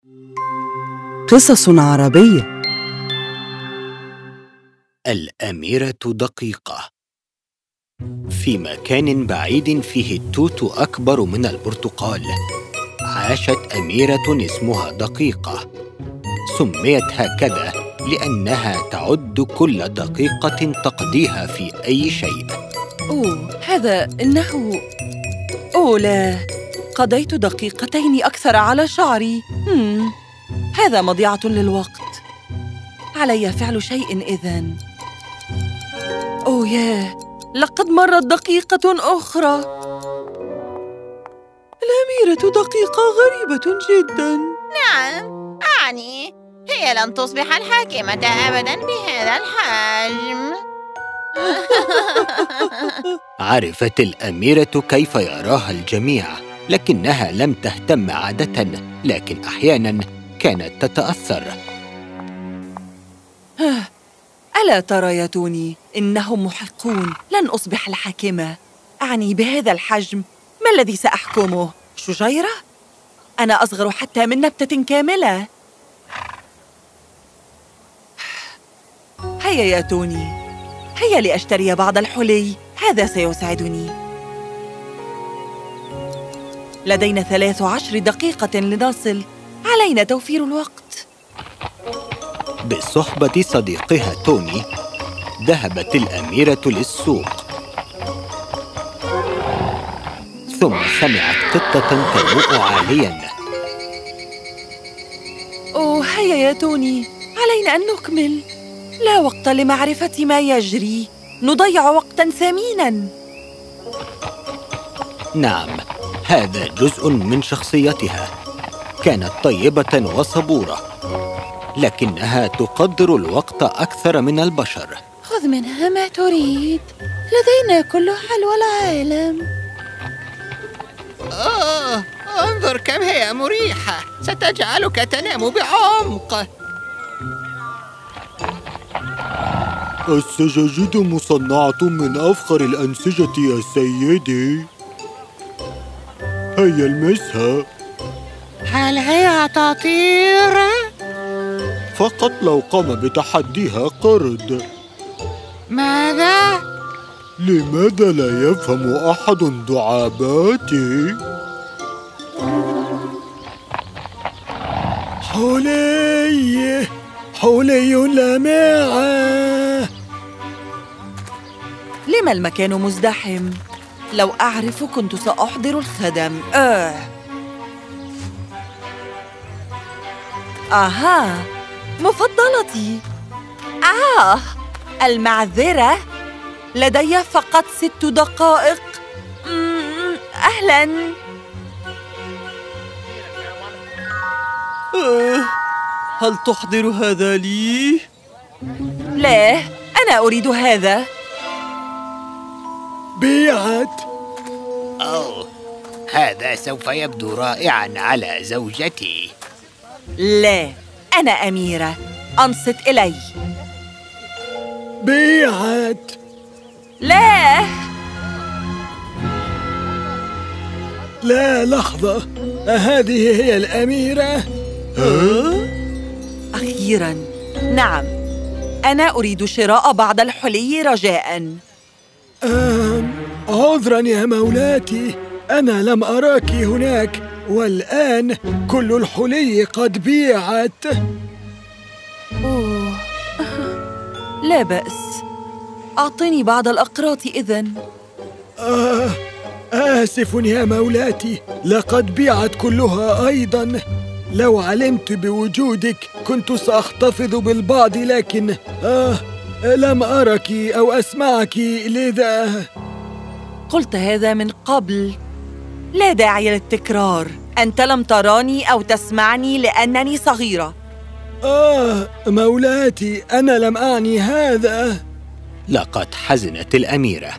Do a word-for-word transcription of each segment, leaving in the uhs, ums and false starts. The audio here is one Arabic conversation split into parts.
قصص عربية. الأميرة دقيقة. في مكان بعيد فيه التوت أكبر من البرتقال، عاشت أميرة اسمها دقيقة. سميت هكذا لأنها تعد كل دقيقة تقضيها في أي شيء. أوه، هذا إنه... أوه لا، قضيت دقيقتين أكثر على شعري. هم. هذا مضيعة للوقت. علي فعل شيء إذن. أوه ياه، لقد مرت دقيقة أخرى. الأميرة دقيقة غريبة جداً. نعم، أعني هي لن تصبح الحاكمة أبداً بهذا الحجم. عرفت الأميرة كيف يراها الجميع، لكنها لم تهتم عادة، لكن أحياناً كانت تتأثر. ألا ترى يا توني، إنهم محقون. لن أصبح الحاكمة. أعني بهذا الحجم، ما الذي سأحكمه؟ شجيرة؟ أنا أصغر حتى من نبتة كاملة. هيا يا توني، هيا لأشتري بعض الحلي، هذا سيساعدني. لدينا ثلاث عشر دقيقة لنصل، علينا توفير الوقت. بصحبة صديقها توني، ذهبت الأميرة للسوق، ثم سمعت قطة تنوء عالياً. أوه، هيا يا توني، علينا أن نكمل. لا وقت لمعرفة ما يجري، نضيع وقتاً ثميناً. نعم، هذا جزء من شخصيتها. كانت طيبة وصبورة، لكنها تقدر الوقت أكثر من البشر. خذ منها ما تريد، لدينا كل حلوى العالم. آه، انظر كم هي مريحة، ستجعلك تنام بعمق. السجاجيد مصنعة من أفخر الأنسجة يا سيدي. هيا المسها. هل هي تطير؟ فقط لو قام بتحديها قرد. ماذا؟ لماذا لا يفهم أحد دعاباتي؟ حلي حلي لامعة. لما المكان مزدحم؟ لو أعرف كنت سأحضر الخدم. آه. آها، مفضلتي. آه، المعذرة، لدي فقط ست دقائق. أهلاً. آه، هل تحضر هذا لي؟ لا، أنا أريد هذا. بيعت. أوه، هذا سوف يبدو رائعاً على زوجتي. لا، أنا أميرة، أنصت إلي. بيعت. لا لا، لحظة، أهذه هي الأميرة؟ ها؟ أخيراً، نعم، أنا أريد شراء بعض الحلي رجاءً. آم، عذراً يا مولاتي، أنا لم أراك هناك، والآن كل الحلي قد بيعت. أوه، لا بأس، أعطني بعض الأقراط إذن. آه، آسف يا مولاتي، لقد بيعت كلها أيضاً. لو علمت بوجودك كنت سأحتفظ بالبعض، لكن آه لم أرك أو أسمعك، لذا... قلت هذا من قبل، لا داعي للتكرار. أنت لم تراني أو تسمعني لأنني صغيرة. آه مولاتي، أنا لم أعني هذا. لقد حزنت الأميرة.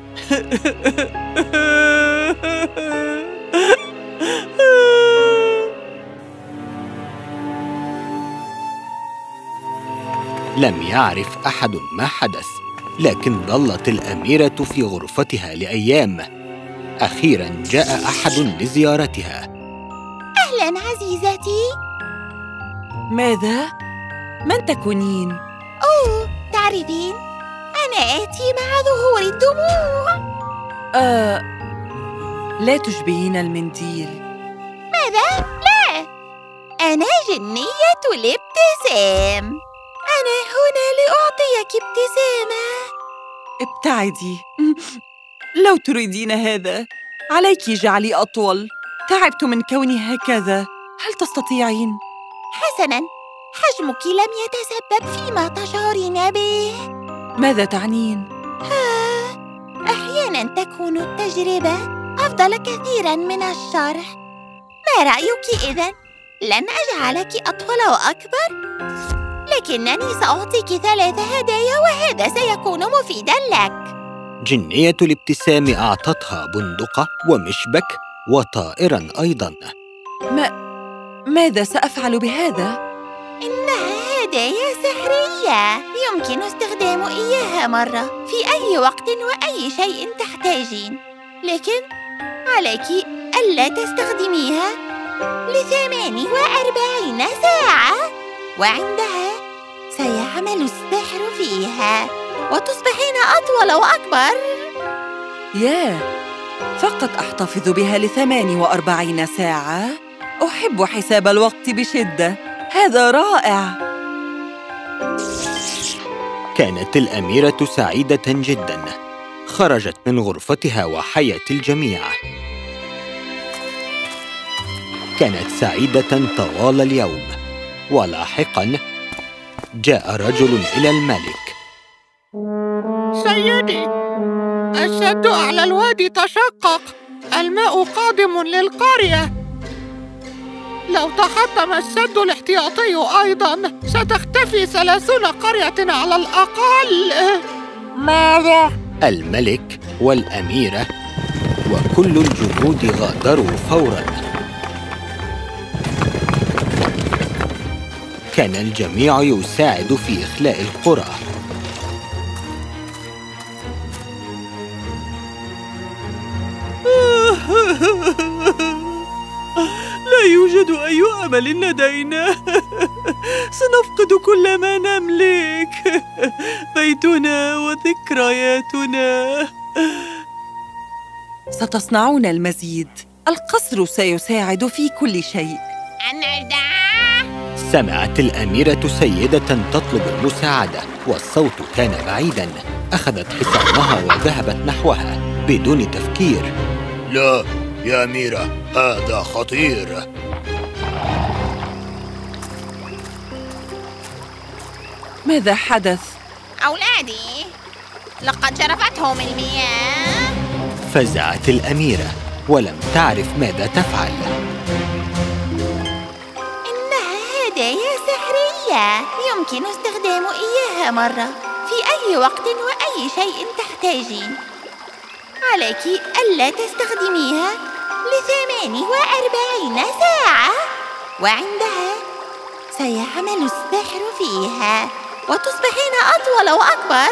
لم يعرف أحد ما حدث، لكن ظلت الأميرة في غرفتها لأيام. أخيراً جاء أحد لزيارتها. أهلاً عزيزتي، ماذا؟ من تكونين؟ أوه، تعرفين؟ أنا آتي مع ظهور الدموع. آه، لا تشبهين المنديل. ماذا؟ لا، أنا جنية الابتسام. أنا هنا لأعطيك ابتسامة. ابتعدي. لو تريدين هذا عليك جعلي أطول. تعبت من كوني هكذا. هل تستطيعين؟ حسناً، حجمك لم يتسبب فيما تشعرين به. ماذا تعنين؟ ها، أحياناً تكون التجربة أفضل كثيراً من الشرح. ما رأيك إذن؟ لن أجعلك أطول وأكبر، لكنني سأعطيك ثلاث هدايا وهذا سيكون مفيداً لك. جنية الابتسام أعطتها بندقة ومشبك وطائراً أيضاً. ما ماذا سأفعل بهذا؟ إنها هدايا سحرية يمكن استخدام إياها مرة في أي وقت وأي شيء تحتاجين، لكن عليك ألا تستخدميها لثمان وأربعين ساعة، وعندها سيعمل السحر فيها وتصبحين أطول وأكبر. ياه، فقط أحتفظ بها لثمان وأربعين ساعة؟ أحب حساب الوقت بشدة. هذا رائع. كانت الأميرة سعيدة جداً. خرجت من غرفتها وحيت الجميع. كانت سعيدة طوال اليوم. ولاحقاً جاء رجل إلى الملك. سيدي، السد أعلى الوادي تشقق. الماء قادم للقرية. لو تحطم السد الاحتياطي أيضاً ستختفي ثلاثون قرية على الأقل. ماذا؟ الملك والأميرة وكل الجنود غادروا فوراً. كان الجميع يساعد في إخلاء القرى. لا يوجد أي أمل لدينا. سنفقد كل ما نملك، بيتنا وذكرياتنا. ستصنعون المزيد. القصر سيساعد في كل شيء. سمعت الأميرة سيدة تطلب المساعدة والصوت كان بعيداً. أخذت حصانها وذهبت نحوها بدون تفكير. لا يا أميرة، هذا خطير. ماذا حدث؟ أولادي، لقد جرفتهم المياه. فزعت الأميرة ولم تعرف ماذا تفعل. إنها هدايا سحرية يمكن استخدام إياها مرة في أي وقت وأي شيء تحتاجين. عليك ألا تستخدميها لثمان وأربعين ساعة، وعندها سيعمل السحر فيها وتصبحين أطول وأكبر.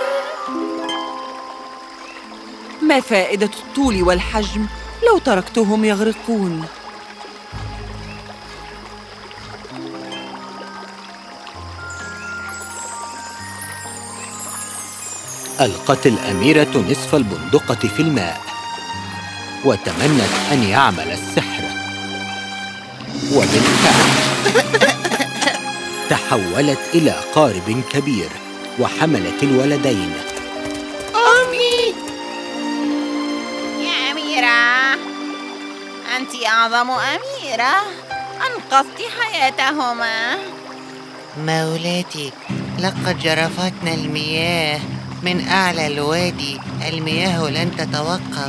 ما فائدة الطول والحجم لو تركتهم يغرقون؟ ألقت الأميرة نصف البندقة في الماء وتمنت أن يعمل السحر، وبالفعل تحولت إلى قارب كبير وحملت الولدين. أمي يا أميرة، أنت أعظم أميرة، أنقذت حياتهما. مولاتي، لقد جرفتنا المياه من أعلى الوادي. المياه لن تتوقف.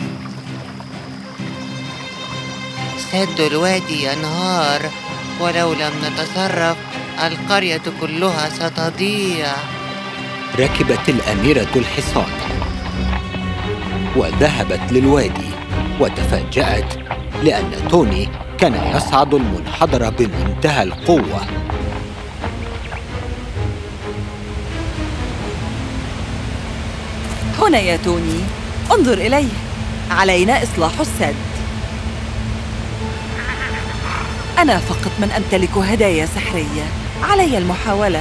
سد الوادي ينهار، ولو لم نتصرف القرية كلها ستضيع. ركبت الأميرة الحصان وذهبت للوادي، وتفاجأت لأن توني كان يصعد المنحدر بمنتهى القوة. هنا يا توني، انظر إليه. علينا إصلاح السد. أنا فقط من أمتلك هدايا سحرية. علي المحاولة.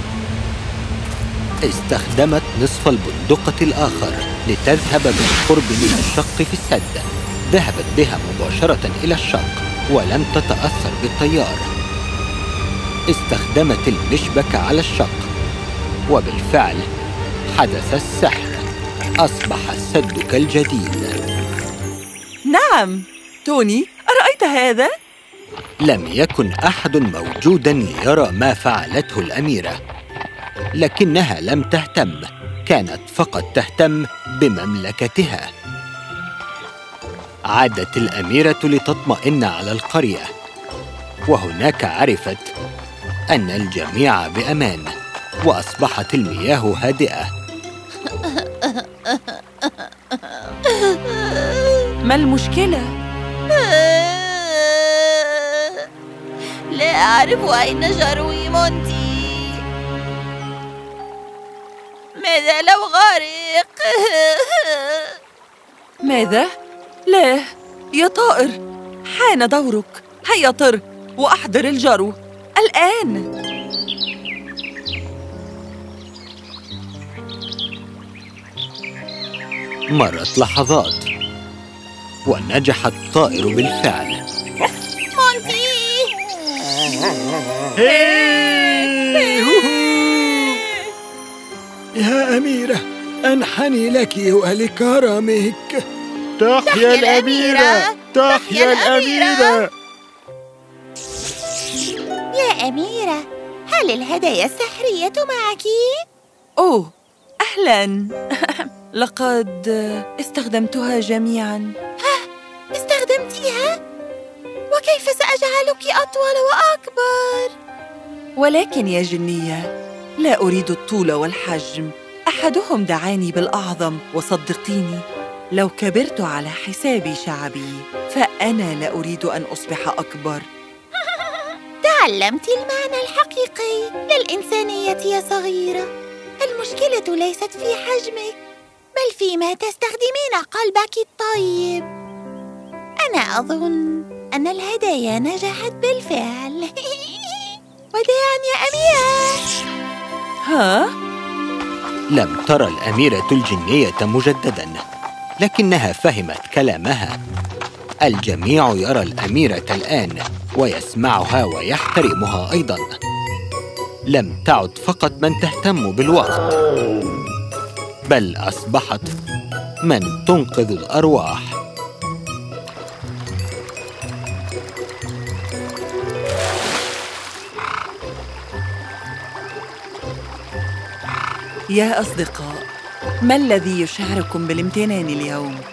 استخدمت نصف البندقة الآخر لتذهب بالقرب من الشق في السد. ذهبت بها مباشرة إلى الشق ولم تتأثر بالتيار. استخدمت المشبك على الشق وبالفعل حدث السحر. أصبح السد كالجديد. نعم توني، أرأيت هذا؟ لم يكن أحد موجوداً ليرى ما فعلته الأميرة، لكنها لم تهتم، كانت فقط تهتم بمملكتها. عادت الأميرة لتطمئن على القرية، وهناك عرفت أن الجميع بأمان، وأصبحت المياه هادئة. ما المشكلة؟ لا أعرف أين جروي مونتي. ماذا لو غرق؟ ماذا؟ لا يا طائر، حان دورك. هيا طر وأحضر الجرو الآن. مرت لحظات ونجح الطائر بالفعل. مونتي! يا أميرة، أنحني لك ولكرمك. تحيا الأميرة! تحيا الأميرة! يا أميرة، هل الهدايا السحرية معك؟ أوه أهلاً. لقد استخدمتها جميعاً. استخدمتيها؟ وكيف سأجعلك أطول وأكبر؟ ولكن يا جنية، لا أريد الطول والحجم. أحدهم دعاني بالأعظم، وصدقيني لو كبرت على حساب شعبي فأنا لا أريد أن أصبح أكبر. تعلمت المعنى الحقيقي للإنسانية يا صغيرة. المشكلة ليست في حجمك، بل فيما تستخدمين قلبك الطيب. أنا أظن أن الهدايا نجحت بالفعل. وداعاً يا أميرة. ها؟ لم ترى الأميرة الجنية مجدداً، لكنها فهمت كلامها. الجميع يرى الأميرة الآن ويسمعها ويحترمها أيضاً. لم تعد فقط من تهتم بالوقت، بل أصبحت من تنقذ الأرواح. يا أصدقاء، ما الذي يشعركم بالامتنان اليوم؟